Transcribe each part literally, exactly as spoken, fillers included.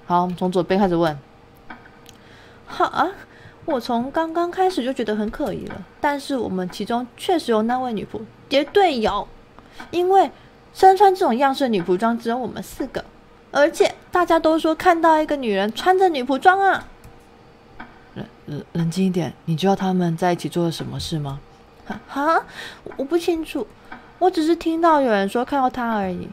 好，从左边开始问。哈，我从刚刚开始就觉得很可疑了，但是我们其中确实有那位女仆，绝对有，因为身穿这种样式的女仆装只有我们四个，而且大家都说看到一个女人穿着女仆装啊。 冷冷静一点，你知道他们在一起做了什么事吗？ 哈，我不清楚，我只是听到有人说看到她而已。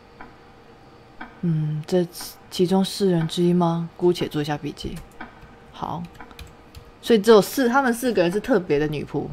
嗯，这其中四人之一吗？姑且做一下笔记。 好，所以只有四，他们四个人是特别的女仆。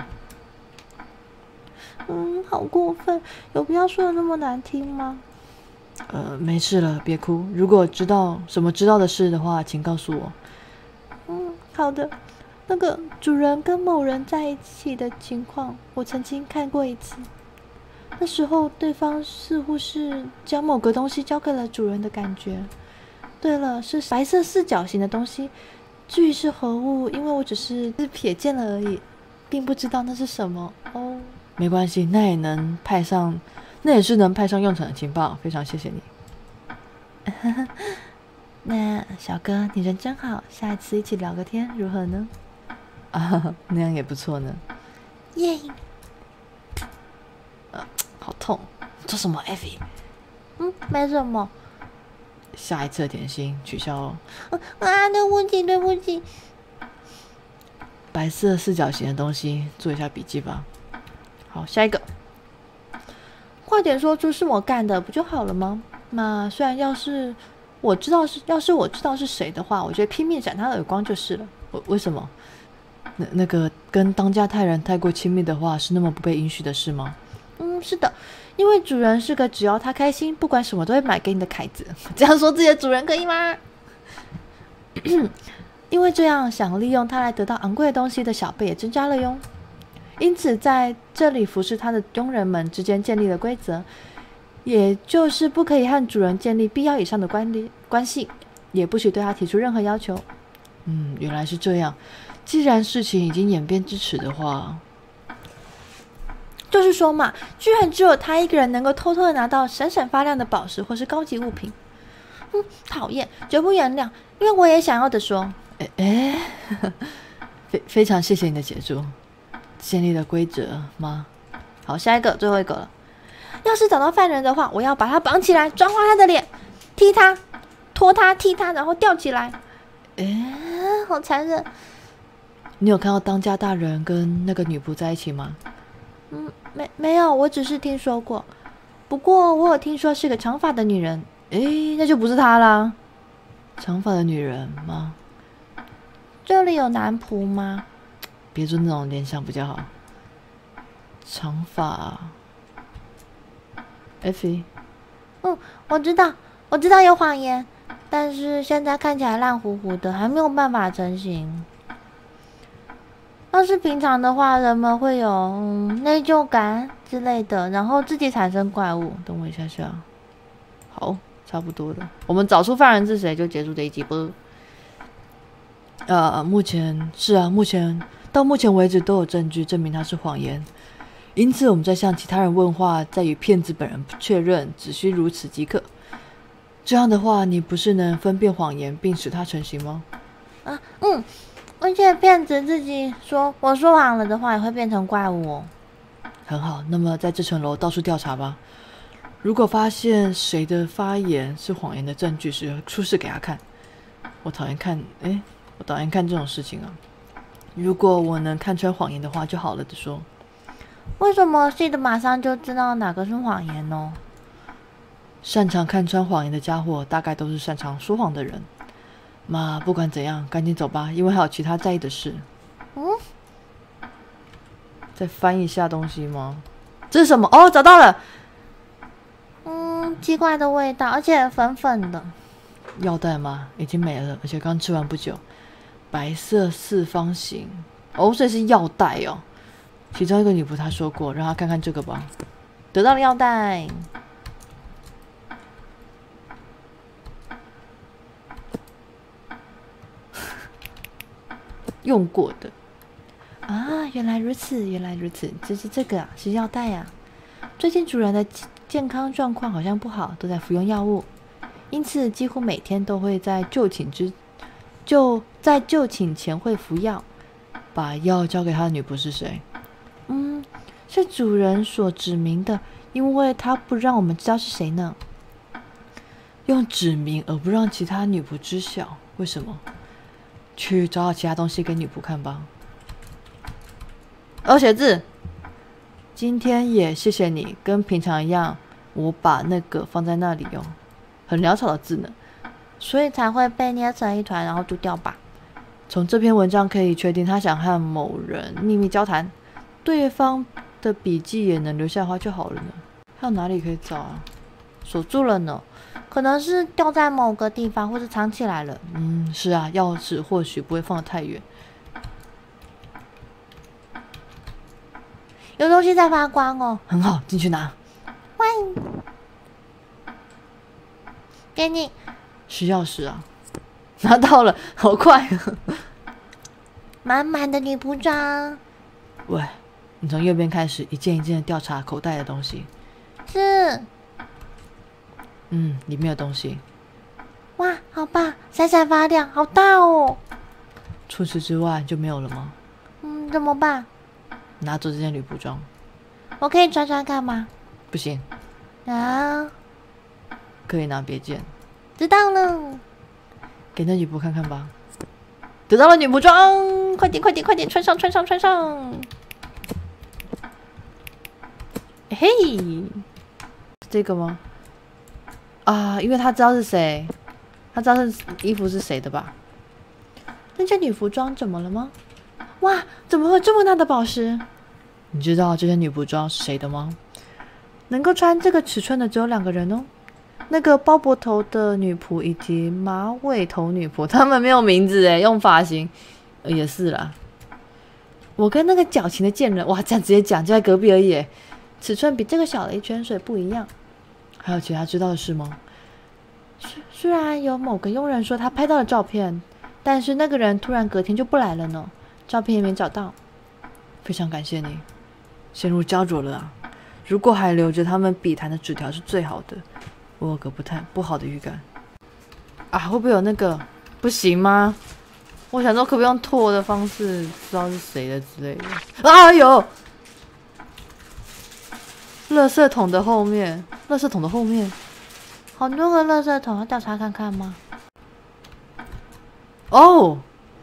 嗯，好过分，有必要说的那么难听吗？ 呃，没事了，别哭。如果知道什么知道的事的话，请告诉我。 嗯，好的。那个主人跟某人在一起的情况，我曾经看过一次。那时候对方似乎是将某个东西交给了主人的感觉。对了，是白色四角形的东西。至于是何物，因为我只是瞥见了而已，并不知道那是什么哦。 没关系，那也能派上，那也是能派上用场的情报。非常谢谢你。 那小哥，你人真好，下一次一起聊个天如何呢？ 啊，那样也不错呢。 耶、yeah 呃，好痛！做什么 ，Effie？ 嗯，没什么。 下一次的点心取消哦。 啊，对不起，对不起。 白色四角形的东西，做一下笔记吧。 好，下一个。快点说出是我干的，不就好了吗？那虽然要是我知道是，要是我知道是谁的话，我就拼命闪他的耳光就是了。 为什么？那那个跟当家太人太过亲密的话，是那么不被允许的事吗？ 嗯，是的，因为主人是个只要他开心，不管什么都会买给你的凯子。这样说自己的主人可以吗？因为这样想利用他来得到昂贵的东西的小辈也增加了哟。因此在这里服侍他的佣人们之间建立了规则，也就是不可以和主人建立必要以上的关系关系，也不许对他提出任何要求。 嗯，原来是这样。既然事情已经演变至此的话， 就是说嘛，居然只有他一个人能够偷偷的拿到闪闪发亮的宝石或是高级物品。嗯，讨厌，绝不原谅，因为我也想要的说。 哎哎，非非常谢谢你的协助。建立了规则吗？ 好，下一个，最后一个了。要是找到犯人的话，我要把他绑起来，抓花他的脸，踢他，拖他，踢他，然后吊起来。哎，好残忍。 你有看到当家大人跟那个女仆在一起吗？ 嗯，没没有，我只是听说过。不过我有听说是个长发的女人。诶，那就不是她啦。 长发的女人吗？ 这里有男仆吗？ 别做那种联想比较好。长发 ，Effie。 嗯，我知道，我知道有谎言，但是现在看起来烂糊糊的，还没有办法成型。要是平常的话，人们会有嗯内疚感之类的，然后自己产生怪物。 等我一下下。好，差不多了。我们找出犯人是谁，就结束这一集吧。呃，目前是啊，目前到目前为止都有证据证明他是谎言，因此我们在向其他人问话，再与骗子本人确认，只需如此即可。这样的话，你不是能分辨谎言并使它成型吗？ 啊，嗯，而且骗子自己说我说谎了的话，也会变成怪物哦。 很好，那么在这层楼到处调查吧。如果发现谁的发言是谎言的证据时，出示给他看。我讨厌看，哎，我讨厌看这种事情啊。如果我能看穿谎言的话，就好了的说。 为什么记得马上就知道哪个是谎言呢？ 擅长看穿谎言的家伙，大概都是擅长说谎的人。嘛，不管怎样，赶紧走吧，因为还有其他在意的事。 嗯， 再翻一下东西吗？这是什么？哦，找到了。 嗯，奇怪的味道，而且粉粉的。 药袋吗？已经没了，而且刚吃完不久。白色四方形，哦，所以是药袋哦。其中一个女仆她说过，让她看看这个吧。 得到了药袋。 用过的啊，原来如此，原来如此，这是这个啊，是药袋啊。最近主人的健康状况好像不好，都在服用药物。 因此几乎每天都会在就寝之就在就寝前会服药。 把药交给他的女仆是谁？ 嗯，是主人所指明的，因为他不让我们知道是谁呢。 用指明而不让其他女仆知晓，为什么？去找找其他东西给女仆看吧。 哦，写字。 今天也谢谢你，跟平常一样，我把那个放在那里哦，很潦草的字呢， 所以才会被捏成一团，然后丢掉吧。 从这篇文章可以确定，他想和某人秘密交谈，对方的笔记也能留下的话就好了呢。还有哪里可以找啊？ 锁住了呢，可能是掉在某个地方，或是藏起来了。 嗯，是啊，钥匙或许不会放得太远。 有东西在发光哦， 很好，进去拿。 欢迎，给你。 是钥匙啊，拿到了，好快！ 满满的女仆装。 喂，你从右边开始，一件一件的调查口袋的东西。 是。 嗯，里面有东西。 哇，好棒，闪闪发亮，好大哦。 除此之外就没有了吗？ 嗯，怎么办？ 拿走这件女仆装。 我可以穿穿看吗？ 不行。 啊， 可以拿别件。 知道了。 给那女仆看看吧。 得到了女仆装，快点快点快点，穿上穿上穿上。嘿， 这个吗？啊，因为他知道是谁，他知道是衣服是谁的吧？ 那件女服装怎么了吗？哇，怎么会有这么大的宝石？ 你知道这件女仆装是谁的吗？ 能够穿这个尺寸的只有两个人哦，那个包脖头的女仆以及马尾头女仆，他们没有名字诶，用发型、呃、也是啦。我跟那个矫情的贱人，哇，这样直接讲就在隔壁而已，尺寸比这个小了一圈，所以不一样。 还有其他知道的事吗？ 虽然有某个佣人说他拍到了照片，但是那个人突然隔天就不来了呢，照片也没找到。 非常感谢你，陷入焦灼了啊！如果还留着他们笔谈的纸条是最好的，我有个不太不好的预感。啊，会不会有那个？不行吗？我想说，可不可以用拓的方式知道是谁的之类的？啊，有！垃圾桶的后面，垃圾桶的后面， 好多个垃圾桶，要调查看看吗？ 哦，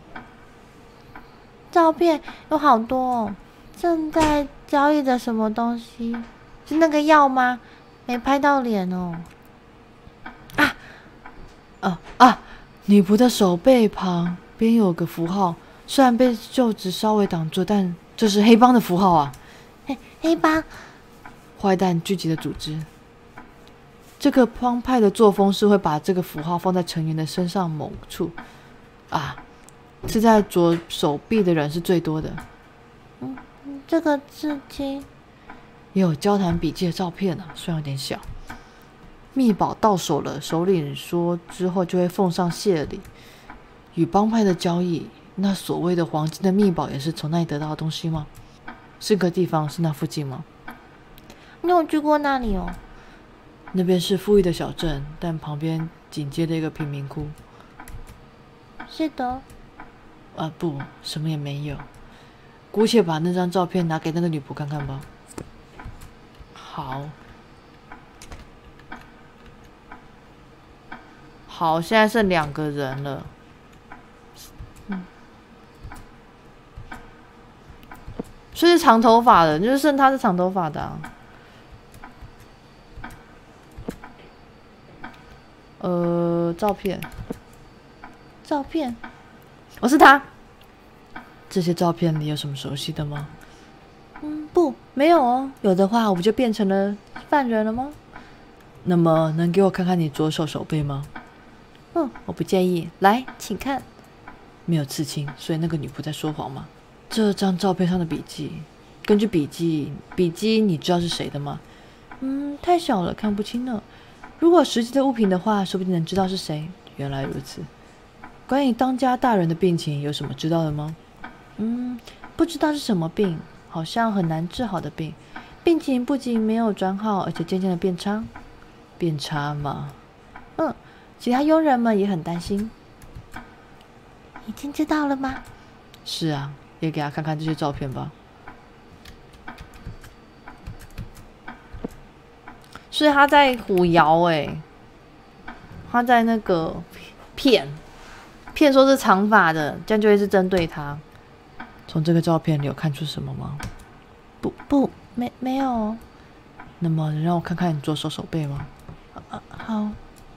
照片有好多哦，正在交易的什么东西？是那个药吗？没拍到脸哦。 啊，啊啊！女仆的手背旁边有个符号，虽然被袖子稍微挡住，但这是黑帮的符号啊！ 黑黑帮。 坏蛋聚集的组织，这个帮派的作风是会把这个符号放在成员的身上某处，啊，是在左手臂的人是最多的。 嗯，这个字迹也有交谈笔记的照片啊，虽然有点小。密宝到手了，首领说之后就会奉上谢礼。与帮派的交易，那所谓的黄金的密宝也是从那里得到的东西吗？这个地方是那附近吗？ 你有去过那里哦？ 那边是富裕的小镇，但旁边紧接着一个贫民窟。 是的。 啊，不，什么也没有。姑且把那张照片拿给那个女仆看看吧。好。好，现在剩两个人了。嗯。所以是长头发的，就是剩他是长头发的啊。呃，照片， 照片， 我、哦、是他。这些照片里有什么熟悉的吗？ 嗯，不，没有哦。有的话，我不就变成了犯人了吗？ 那么，能给我看看你左手手背吗？ 嗯，我不介意。来，请看。 没有刺青，所以那个女仆在说谎吗？这张照片上的笔记，根据笔记，笔记你知道是谁的吗？ 嗯，太小了，看不清了。 如果实际的物品的话，说不定能知道是谁。原来如此。关于当家大人的病情，有什么知道的吗？ 嗯，不知道是什么病，好像很难治好的病。病情不仅没有转好，而且渐渐的变差。 变差吗？ 嗯， 其他佣人们也很担心。已经知道了吗？ 是啊，也给他看看这些照片吧。 所以他在虎摇哎，他在那个骗骗说是长发的，这样就会是针对他。 从这个照片你有看出什么吗？ 不不，没没有。 那么你让我看看你左手手背吗？ 啊，好。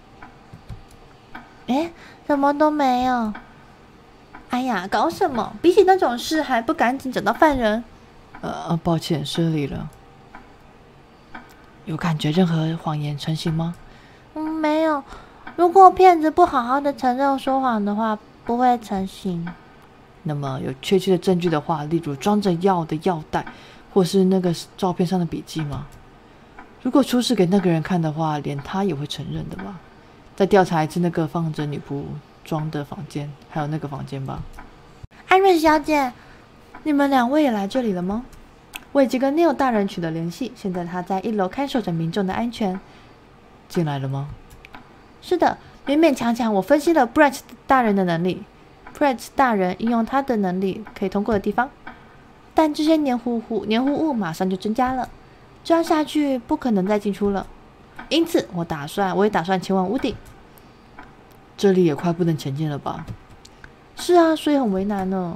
哎，什么都没有。哎呀，搞什么？比起那种事，还不赶紧找到犯人？ 呃，抱歉，失礼了。有感觉任何谎言成型吗？ 嗯，没有。如果骗子不好好的承认说谎的话，不会成型。 那么有确切的证据的话，例如装着药的药袋，或是那个照片上的笔记吗？如果出示给那个人看的话，连他也会承认的吧？再调查一次那个放着女仆装的房间，还有那个房间吧。 艾瑞小姐，你们两位也来这里了吗？我已经跟 Neil 大人取得联系，现在他在一楼看守着民众的安全。 进来了吗？ 是的，勉勉强强我分析了 Brett 大人的能力。Brett 大人应用他的能力可以通过的地方，但这些黏糊糊黏糊物马上就增加了，这样下去不可能再进出了。因此，我打算我也打算前往屋顶。 这里也快不能前进了吧？ 是啊，所以很为难呢。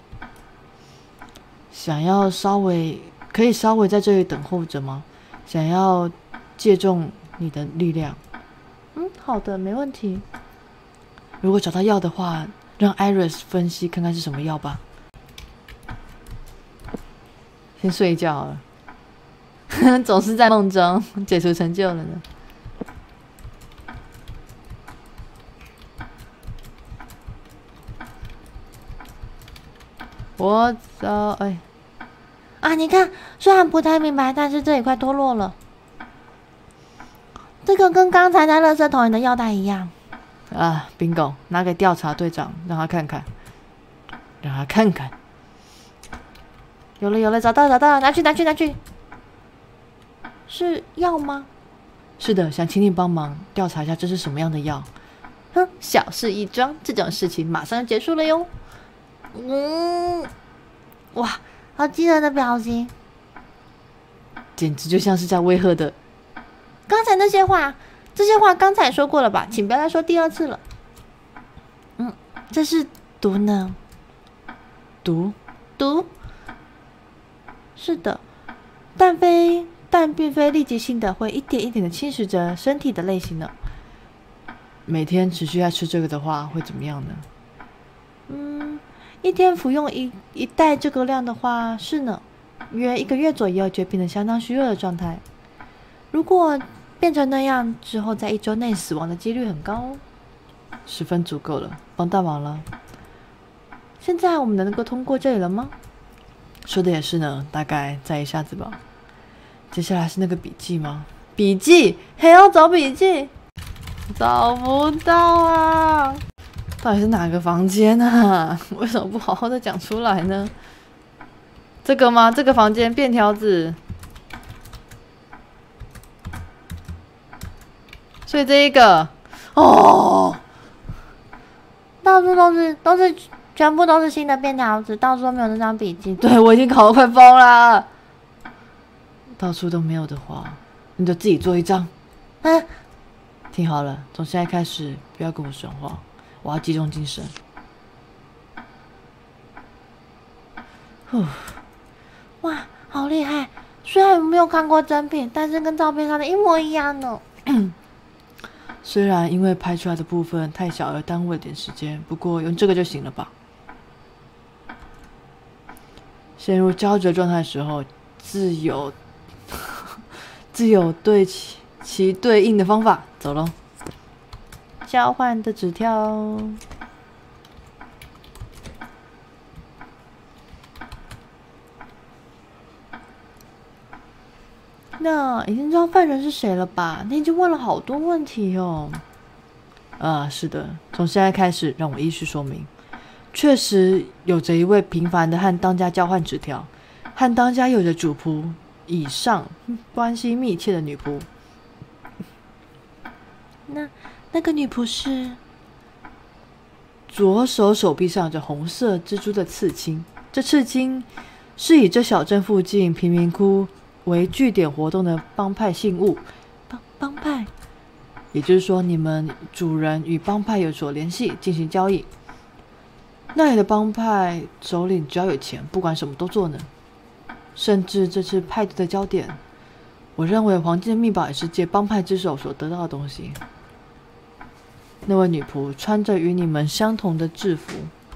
想要稍微可以稍微在这里等候着吗？想要借重你的力量。 嗯，好的，没问题。 如果找到药的话，让 Iris 分析看看是什么药吧。先睡一觉好了，总是在梦中解除成就了呢。我走，哎， 啊，你看，虽然不太明白，但是这也快脱落了。这个跟刚才在垃圾桶里的药袋一样。 啊 ，bingo， 拿给调查队长，让他看看，让他看看。 有了，有了，找到，找到了，拿去，拿去，拿去。是药吗？ 是的，想请你帮忙调查一下这是什么样的药。 哼，小事一桩，这种事情马上就结束了哟。嗯，哇，好惊人的表情， 简直就像是在威吓的。 刚才那些话，这些话刚才也说过了吧？请不要再说第二次了。嗯，这是毒呢？ 毒？ 毒？是的，但非但并非立即性的，会一点一点的侵蚀着身体的类型呢。 每天持续在吃这个的话，会怎么样呢？ 嗯，一天服用一一袋这个量的话，是呢，约一个月左右就变成相当虚弱的状态。如果变成那样之后，在一周内死亡的几率很高哦。 十分足够了，帮大忙了。 现在我们能够通过这里了吗？ 说的也是呢，大概再一下子吧。接下来是那个笔记吗？笔记还要找笔记，找不到啊！到底是哪个房间啊？为什么不好好的讲出来呢？这个吗？这个房间便条纸。所以这一个哦， 到处都是都是全部都是新的便条纸，到处都没有那张笔记。 对，我已经考得快疯了。到处都没有的话，你就自己做一张。 嗯， 听好了，从现在开始不要跟我说话，我要集中精神。呼， 哇，好厉害！虽然没有看过真品，但是跟照片上的一模一样呢。 虽然因为拍出来的部分太小而耽误了点时间，不过用这个就行了吧。陷入焦灼状态的时候，自有自有对其其对应的方法。走咯， 交换的纸条。那已经知道犯人是谁了吧？你已经问了好多问题哦。 啊，是的，从现在开始让我依序说明。确实有着一位平凡的和当家交换纸条，和当家有着主仆以上关系密切的女仆。 那那个女仆是左手手臂上有着红色蜘蛛的刺青，这刺青是以这小镇附近贫民窟为据点活动的帮派信物。 帮帮派， 也就是说，你们主人与帮派有所联系，进行交易。那里的帮派首领只要有钱，不管什么都做呢。甚至这次派对的焦点，我认为黄金的秘宝也是借帮派之手所得到的东西。那位女仆穿着与你们相同的制服，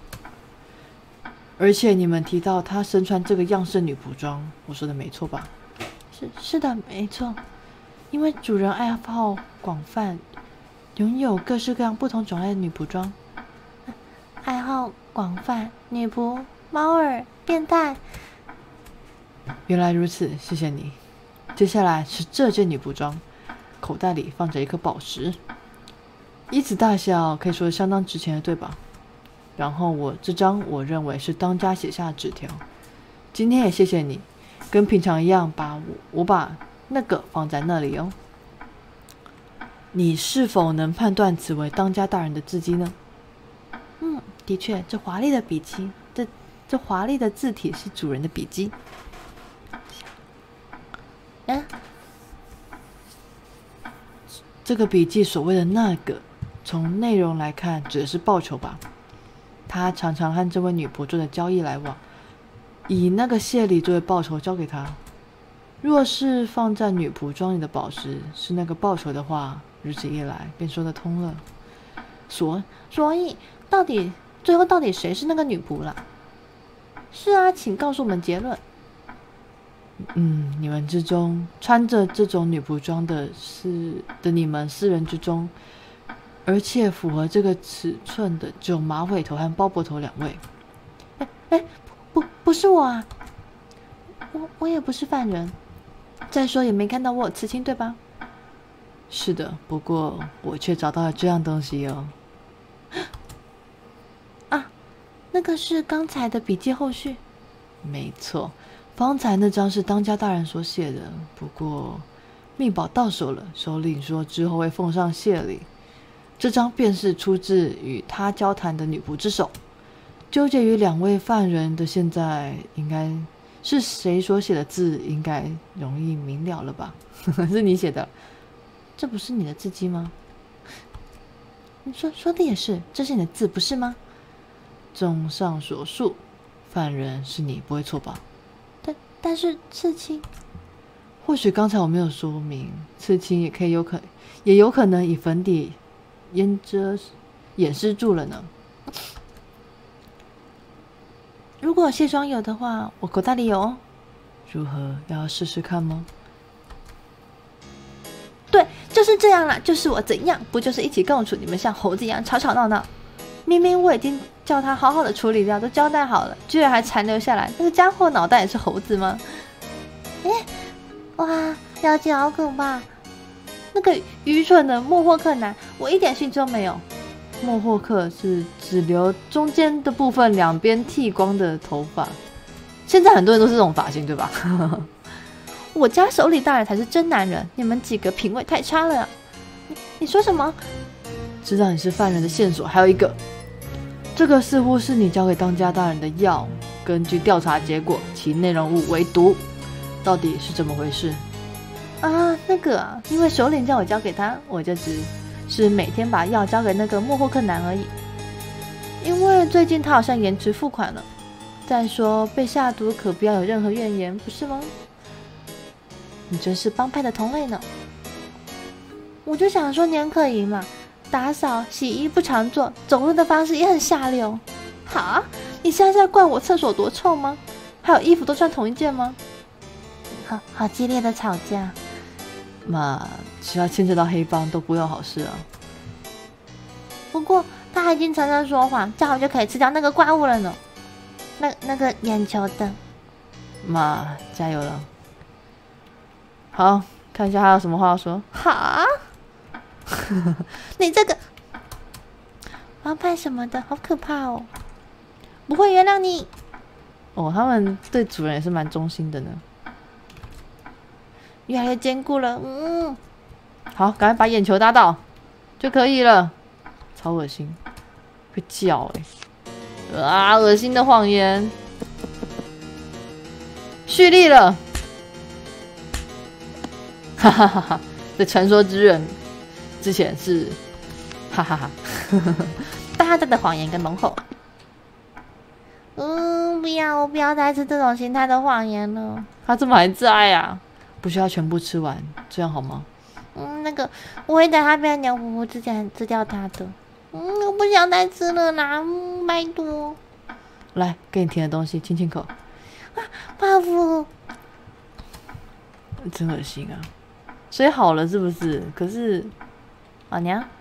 而且你们提到她身穿这个样式的女仆装，我说的没错吧？ 是是的，没错。因为主人爱好广泛，拥有各式各样不同种类的女仆装。爱好广泛，女仆、猫耳、变态。 原来如此，谢谢你。接下来是这件女仆装，口袋里放着一颗宝石，以此大小可以说相当值钱的，对吧？然后我这张我认为是当家写下的纸条，今天也谢谢你，跟平常一样把我我把那个放在那里哦。你是否能判断此为当家大人的字迹呢？ 嗯，的确，这华丽的笔迹，这这华丽的字体是主人的笔迹。嗯， 这个笔记所谓的那个，从内容来看指的是报酬吧。他常常和这位女仆做的交易来往，以那个谢礼作为报酬交给他。若是放在女仆装里的宝石是那个报酬的话，如此一来便说得通了。所所以，到底最后到底谁是那个女仆啦？是啊，请告诉我们结论。 嗯，你们之中穿着这种女仆装的是的，你们四人之中，而且符合这个尺寸的只有马尾头和鲍勃头两位。 哎哎，不不是我啊，我我也不是犯人。再说也没看到我有刺青，对吧？ 是的，不过我却找到了这样东西哦。 啊，那个是刚才的笔记后续。 没错。方才那张是当家大人所写的，不过秘宝到手了，首领说之后会奉上谢礼。这张便是出自与他交谈的女仆之手。纠结于两位犯人的现在，应该是谁所写的字，应该容易明了了吧？是你写的， 这不是你的字迹吗？你说说的也是，这是你的字不是吗？ 综上所述，犯人是你，不会错吧？ 但是刺青， 或许刚才我没有说明，刺青也可以有可，也有可能以粉底掩遮掩饰住了呢。 如果卸妆油的话，我口袋里有哦。 如何？要试试看吗？ 对，就是这样啦，就是我怎样，不就是一起共处？你们像猴子一样吵吵闹闹。明明我已经叫他好好的处理掉，都交代好了，居然还残留下来。那个家伙脑袋也是猴子吗？哎，哇，了解好可怕！那个愚蠢的莫霍克男，我一点兴趣都没有。 莫霍克是只留中间的部分，两边剃光的头发。现在很多人都是这种发型，对吧？ 我家首领大人才是真男人，你们几个品味太差了。你你说什么？ 知道你是犯人的线索还有一个。这个似乎是你交给当家大人的药，根据调查结果，其内容物为毒，到底是怎么回事？ 啊，那个啊，因为首领叫我交给他，我就只是每天把药交给那个莫霍克男而已。因为最近他好像延迟付款了。再说被下毒可不要有任何怨言，不是吗？你真是帮派的同类呢。我就想说年可怡嘛。打扫、洗衣不常做，走路的方式也很下流。哈，你现在在怪我厕所多臭吗？还有衣服都穿同一件吗？好好激烈的吵架， 嘛，只要牵扯到黑帮都不会有好事啊。 不过他还已经承认说谎，这样我就可以吃掉那个怪物了呢。那那个眼球灯， 嘛，加油了。好，看一下还有什么话要说。 哈。你这个帮派什么的好可怕哦，不会原谅你哦。他们对主人也是蛮忠心的呢， 越来越坚固了。嗯， 好，赶快把眼球打倒。 就可以了，超恶心，会叫哎、欸，啊，恶心的谎言，蓄力了，哈哈哈哈！这传说之人之前是，哈哈哈， 大大的谎言跟浓厚。嗯，不要，我不要再吃这种形态的谎言了。 他怎么还在啊？不需要全部吃完，这样好吗？ 嗯，那个我会在他变牛婆婆之前吃掉他的。嗯，我不想再吃了啦，嗯，拜托。 来，给你甜的东西，亲亲口。 啊，爸父， 真恶心啊！所以好了是不是？可是， 老娘。